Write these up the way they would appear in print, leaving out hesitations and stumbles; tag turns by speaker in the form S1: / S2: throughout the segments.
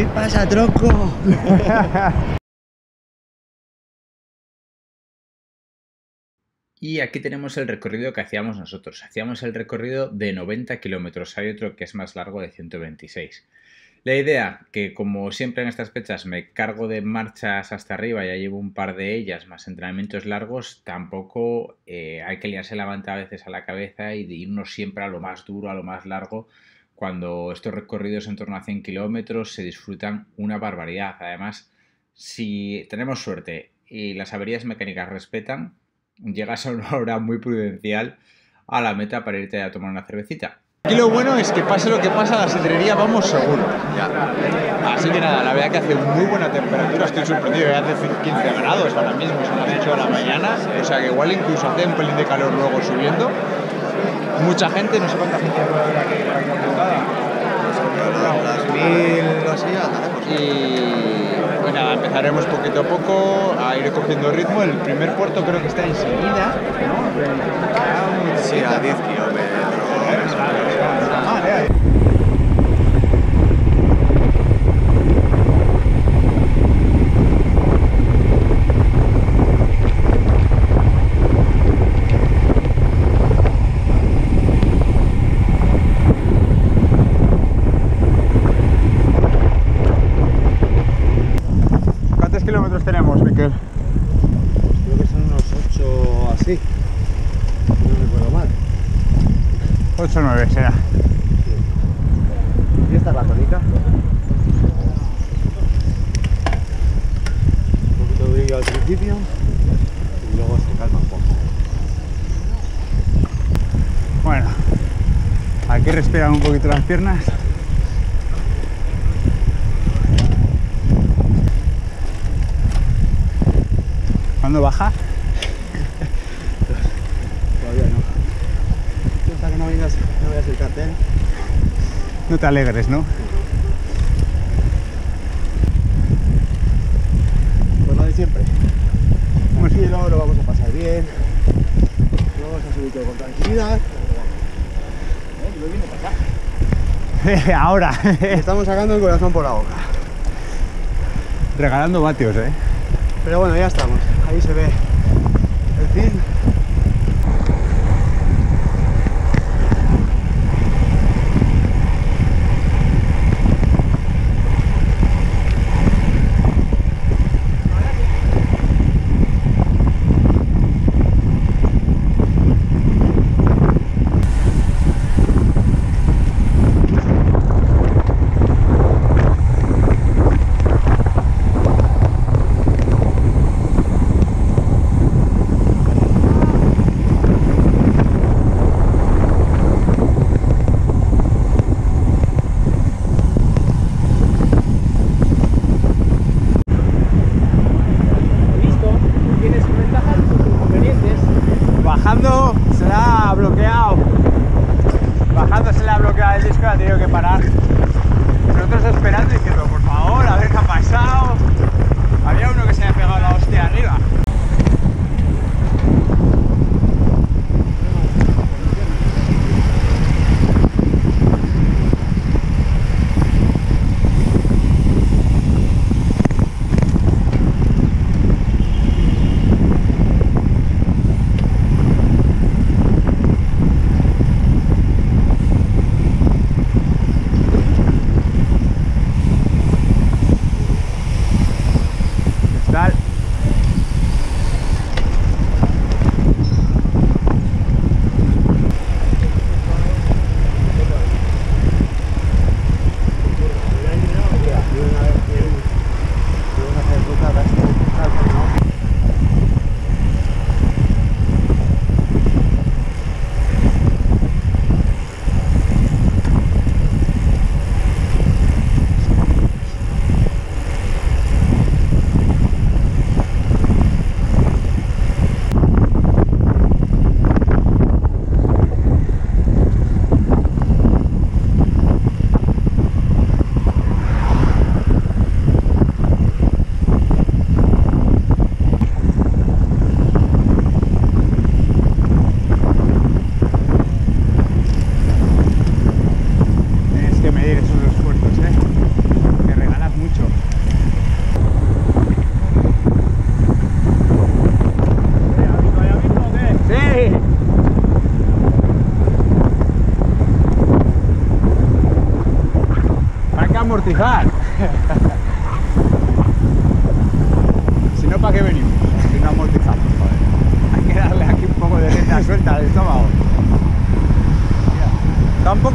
S1: ¿Qué pasa, tronco?
S2: Y aquí tenemos el recorrido que hacíamos nosotros. Hacíamos el recorrido de 90 kilómetros. Hay otro que es más largo de 126. La idea, que como siempre en estas fechas me cargo de marchas hasta arriba, ya llevo un par de ellas, más entrenamientos largos, tampoco hay que liarse la manta a veces a la cabeza y de irnos siempre a lo más duro, a lo más largo, cuando estos recorridos en torno a 100 kilómetros se disfrutan una barbaridad. Además, si tenemos suerte y las averías mecánicas respetan, llegas a una hora muy prudencial a la meta para irte a tomar una cervecita.
S3: Aquí lo bueno es que pase lo que pasa, a la sidrería vamos seguro. Ya. Así que nada, la verdad que hace muy buena temperatura, estoy sorprendido, ya hace 15 grados ahora mismo, son las 8 de la mañana, o sea que igual incluso hace un pelín de calor luego subiendo. Mucha gente, no sé cuánta gente puede haber aquí apuntada.
S1: Las 1000 o así,
S3: Y pues nada, empezaremos poquito a poco a ir cogiendo ritmo. El primer puerto creo que está enseguida, ¿no?
S1: Sí, a 10 kilómetros.
S3: ¿Cuántos kilómetros tenemos, Miquel?
S1: Creo que son unos 8 así. No recuerdo mal.
S3: 8 o 9 será.
S1: ¿Y esta es la tónica? Un poquito de brillo al principio y luego se calma un poco.
S3: Bueno, aquí respiran un poquito las piernas. ¿Cuándo baja?
S1: Todavía no. Hasta que no veas el cartel.
S3: No te alegres, ¿no?
S1: Pues lo de siempre. Tranquilo, lo vamos a pasar bien. Lo vamos a subir todo con tranquilidad.
S3: Ahora,
S1: Estamos sacando el corazón por la boca.
S3: regalando vatios, ¿eh?
S1: Pero bueno, ya estamos. Ahí se ve el fin.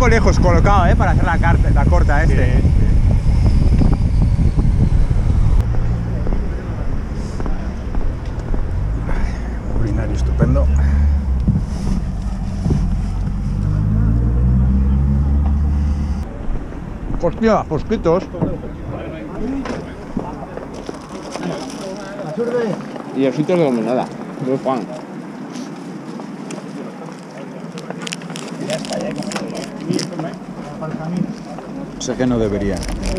S3: lejos colocado, para hacer la corta este.
S1: Sí.
S3: Urinario estupendo. Hostia, mosquitos.
S4: Y el sitio de nada. Muy fan.
S3: Sé que no debería.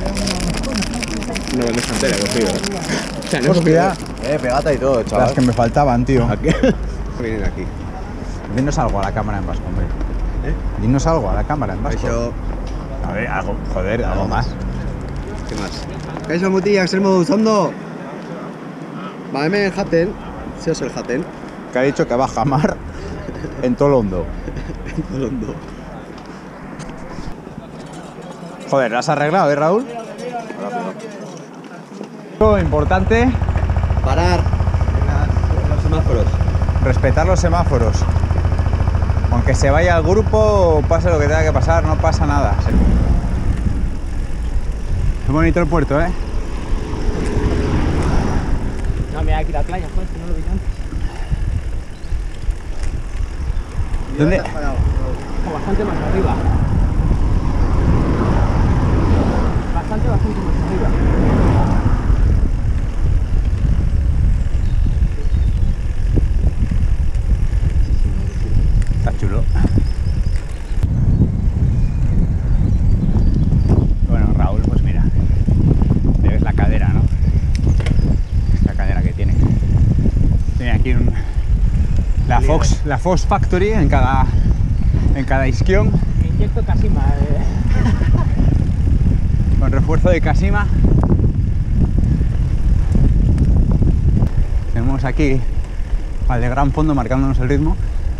S4: Una bandeja entera cogido, O sea, no
S3: Hostia,
S1: Pegata y todo, chaval.
S3: las que me faltaban, tío.
S1: Vienen aquí.
S3: Dinos algo a la cámara en vasco, hombre. Dinos algo a la cámara en vasco.
S1: Eso.
S3: A ver, algo, joder, algo más.
S1: ¿Qué más? Kaixo mutilak zer moduz ondo? Ba hemen jaten, zeo zer jaten.
S3: Que ha dicho que va a jamar en todo lo hondo.
S1: Ondo.
S3: Joder, ¿la has arreglado, Raúl? Lo importante,
S1: Parar en los semáforos.
S3: respetar los semáforos. Aunque se vaya al grupo, pase lo que tenga que pasar, no pasa nada. Es bonito el puerto, ¿eh?
S4: No, mira aquí la playa, joder, que no lo vi antes.
S3: ¿Dónde?
S4: O bastante más arriba. Bastante más arriba.
S3: Está chulo. Bueno, Raúl, pues mira, le ves la cadera, ¿no? Esta cadera que tiene. Tiene aquí la Fox Factory en cada isquión,
S4: Inyecto Casima.
S3: con refuerzo de Casima. Tenemos aquí al de gran fondo marcándonos el ritmo.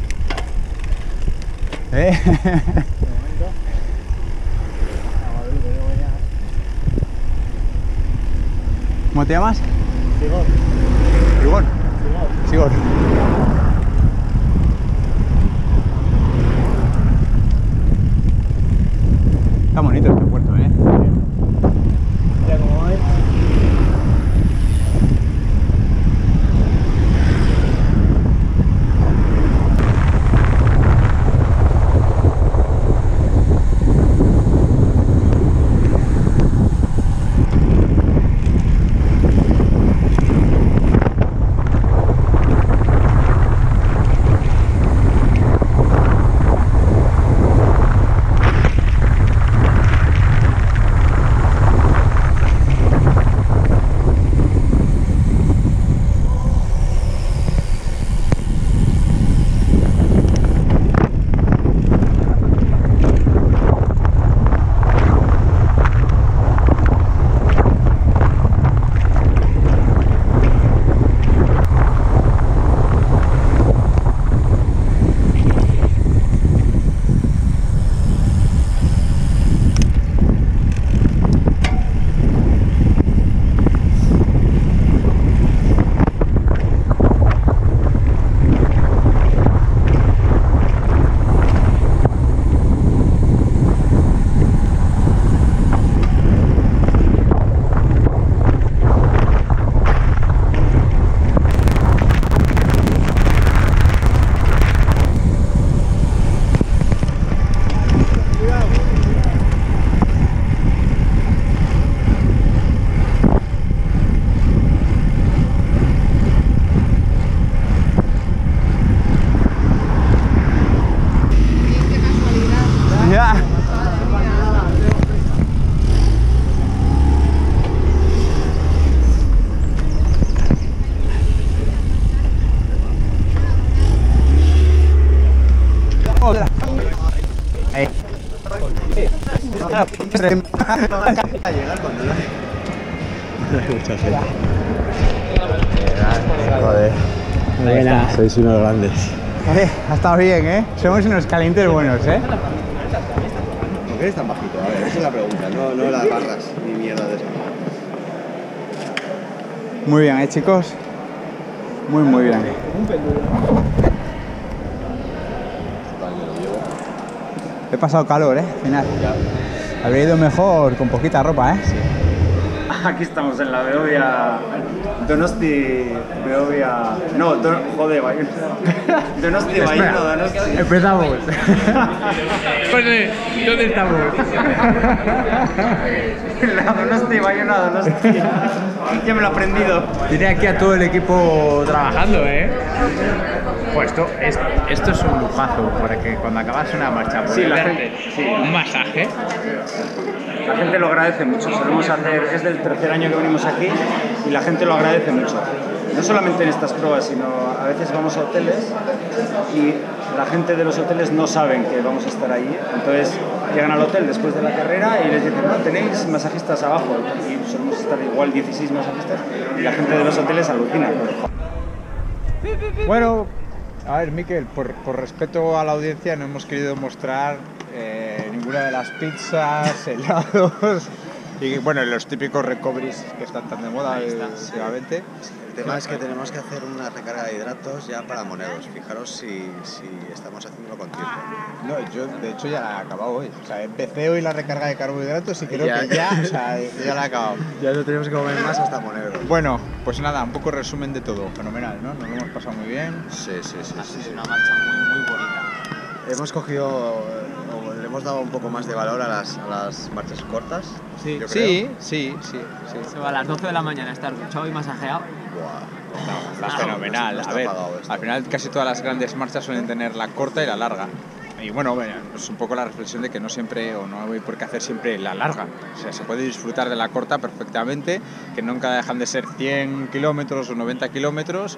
S3: ¿Cómo te llamas?
S1: Sigor.
S3: Sigor. Sigor. Está bonito este puerto, ¿eh?
S4: Mira cómo es.
S1: Mucha gente.
S3: Joder.
S1: Buena. Sois unos grandes.
S3: Ha estado bien, ¿eh? Somos unos calientes buenos, ¿eh?
S1: ¿Por qué eres tan bajito? A ver, esa es la pregunta, no las barras ni mierda de eso.
S3: Muy bien, chicos. Muy bien. He pasado calor, al final. Habría ido mejor con poquita ropa,
S5: Aquí estamos en la Beovia, Donosti, Beovia, no, joder, Donosti, Bayona, Donosti.
S3: Empezamos.
S4: José, ¿dónde estamos?
S5: La Donosti, Bayona, Donosti. Ya me lo he aprendido.
S3: Tiene aquí a todo el equipo trabajando,
S2: Pues esto es un lujazo, porque cuando acabas una marcha,
S5: Sí, la
S2: darte
S5: gente-
S2: un masaje.
S5: La gente lo agradece mucho, solemos hacer, es del tercer año que venimos aquí y la gente lo agradece mucho. No solamente en estas pruebas, sino a veces vamos a hoteles y la gente de los hoteles no saben que vamos a estar allí. Entonces llegan al hotel después de la carrera y les dicen, no, tenéis masajistas abajo. Y solemos estar igual 16 masajistas y la gente de los hoteles alucina.
S3: Bueno, a ver, Miquel, por respeto a la audiencia no hemos querido mostrar ninguna de las pizzas, helados y bueno, los típicos recoveries que están tan de moda últimamente.
S1: El tema es que tenemos que hacer una recarga de hidratos ya para moneros. Fijaros si estamos haciéndolo con tiempo.
S3: No, yo de hecho ya la he acabado hoy. O sea, empecé hoy la recarga de carbohidratos y creo
S1: Ya.
S3: que ya la he acabado.
S1: Ya no tenemos que comer más hasta moneros.
S3: Bueno, pues nada, un poco resumen de todo. Fenomenal, ¿no? Nos lo hemos pasado muy bien.
S1: Sí.
S4: Una marcha muy bonita.
S1: Hemos cogido, o le hemos dado un poco más de valor a las marchas cortas.
S4: Sí.
S1: yo creo.
S3: Sí.
S4: Se va a las 12 de la mañana a estar duchado y masajeado.
S3: Está fenomenal.
S1: no está
S3: A ver,
S1: pagado esto.
S3: al final casi todas las grandes marchas suelen tener la corta y la larga. Y bueno, es un poco la reflexión de que no siempre, o no hay por qué hacer siempre la larga. O sea, se puede disfrutar de la corta perfectamente, que nunca dejan de ser 100 kilómetros o 90 kilómetros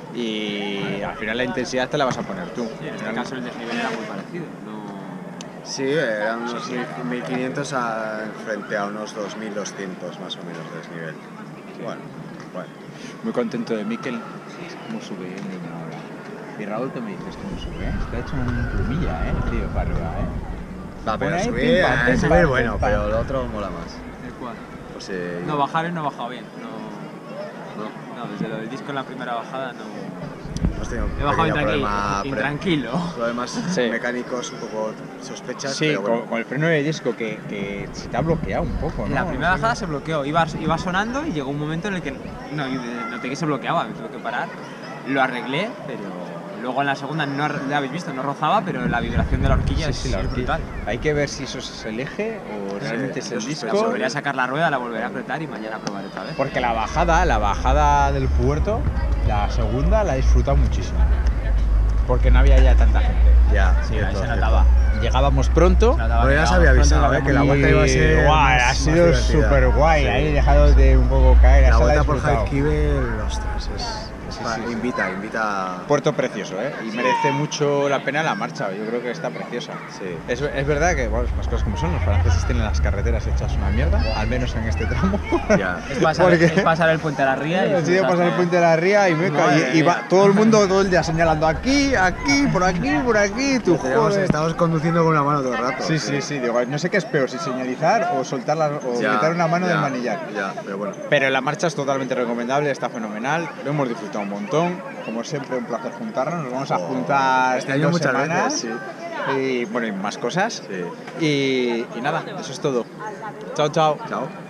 S3: y al final la intensidad te la vas a poner tú.
S4: En este caso el desnivel era muy parecido.
S1: Sí, eran unos 1500 frente a unos 2200 más o menos de desnivel. Bueno.
S3: Muy contento de Miquel. Cómo sube, de una hora. Y Raúl te me dices cómo sube, Está hecho una plumilla, tío, para arriba,
S1: Va, pero
S3: Pone ahí,
S1: subir,
S3: pim, pam, pim,
S1: subir
S3: pam,
S1: bueno,
S3: pim, pam.
S1: pero lo otro mola más.
S4: ¿El cual?
S1: Pues,
S4: No, bajar y no he bajado bien.
S1: no,
S4: No, desde lo del disco en la primera bajada no.
S1: hemos tenido un
S4: He bajado
S1: pequeño problema,
S4: intranquilo.
S1: problemas
S3: Sí.
S1: mecánicos un poco sospechas,
S3: Sí,
S1: pero bueno.
S3: con el freno de disco que se te ha bloqueado un poco, ¿no?
S4: En la primera
S3: No sé.
S4: bajada se bloqueó, iba sonando y llegó un momento en el que noté que se bloqueaba, me tuve que parar. Lo arreglé, pero luego en la segunda no la habéis visto, no rozaba, pero la vibración de la horquilla
S3: Sí,
S4: es
S3: la horquilla.
S4: brutal.
S3: Hay que ver si eso es el eje o realmente es el
S4: La
S3: disco.
S4: volveré a sacar la rueda, la volveré a apretar y mañana probaré otra vez.
S3: Porque la bajada del puerto, la segunda, la he disfrutado muchísimo. Porque no había ya tanta gente.
S1: Ya,
S4: Sí,
S1: cierto,
S4: ahí se
S1: cierto.
S4: notaba.
S3: Llegábamos pronto.
S4: Se notaba
S1: Bueno,
S4: que
S1: ya se
S4: llegábamos
S1: había
S4: pronto,
S1: avisado, que la vuelta iba a ser
S3: Guau,
S1: más-
S3: ha
S1: más
S3: sido
S1: divertida.
S3: súper guay.
S1: Sí.
S3: Ahí dejado de un poco caer.
S1: La
S3: esa
S1: vuelta
S3: he
S1: por
S3: disfrutado.
S1: Jaizkibel, ostras,
S3: Sí.
S1: invita.
S3: Puerto precioso, y merece mucho la pena la marcha. Yo creo que está preciosa.
S1: Sí.
S3: Es verdad que, bueno, las cosas como son, los franceses tienen las carreteras hechas una mierda, al menos en este tramo.
S1: Ya.
S4: Es pasar,
S3: Porque-
S4: es pasar el puente de la Ría y
S3: He decidido pasar el puente de la ría y me
S4: Madre
S3: y va
S4: mía.
S3: todo el mundo todo el día señalando aquí, por aquí, tú joder.
S1: Estamos conduciendo con una mano todo el rato.
S3: Sí, digo, no sé qué es peor, si señalizar o soltar o
S1: Ya,
S3: quitar una mano
S1: ya,
S3: del manillar.
S1: Ya, pero bueno.
S3: Pero la marcha es totalmente recomendable, está fenomenal, lo hemos disfrutado un montón, como siempre un placer juntarnos, nos vamos a juntar
S1: Este
S3: en
S1: año
S3: 2
S1: muchas
S3: semanas
S1: veces,
S3: y bueno, y más cosas
S1: Sí.
S3: y nada, eso es todo. Chao.
S1: Chao.